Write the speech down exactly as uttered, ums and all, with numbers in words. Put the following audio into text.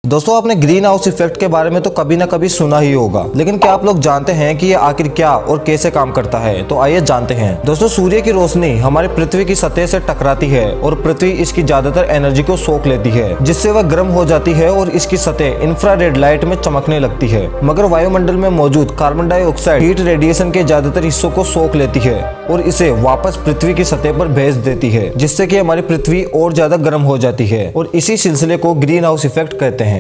दोस्तों, आपने green house effect के बारे में तो कभी ना कभी सुना ही होगा, लेकिन क्या आप लोग जानते हैं कि ये आखिर क्या और कैसे काम करता है? तो आइए जानते हैं। दोस्तों, सूर्य की रोशनी हमारी पृथ्वी की सतह से टकराती है और पृथ्वी इसकी ज्यादातर एनर्जी को सोख लेती है, जिससे वह गर्म हो जाती है और इसकी सतह इंफ्रारेड लाइट में चमकने लगती है। मगर वायुमंडल में मौजूद कार्बन डाइऑक्साइड हीट रेडिएशन के ज्यादातर हिस्सों को सोख लेती है और इसे वापस पृथ्वी की सतह पर भेज देती है, जिससे कि हमारी पृथ्वी और ज्यादा गर्म हो जाती है और इसी सिलसिले को ग्रीन हाउस इफेक्ट कहते हैं।